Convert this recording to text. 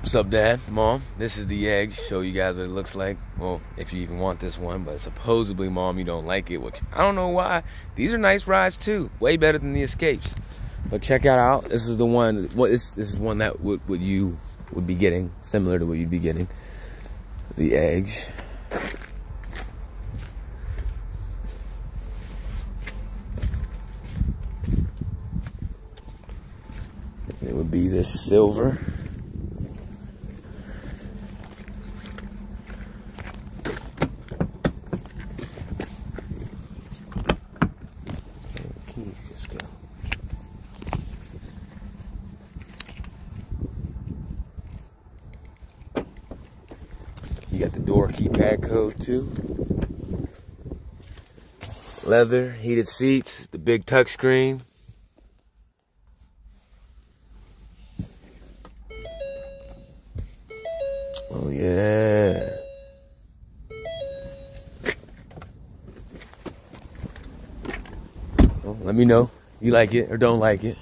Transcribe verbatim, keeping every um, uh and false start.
What's up, Dad, Mom? This is the Edge. Show you guys what it looks like. Well, if you even want this one, but supposedly, Mom, you don't like it, which I don't know why. These are nice rides too, way better than the Escapes. But check it out. This is the one. What this this is one that would what you would be getting, similar to what you'd be getting. The Edge. It would be this silver. Keys just go. You got the door keypad code too. Leather, heated seats, the big touch screen. Oh yeah. Well, let me know you like it or don't like it.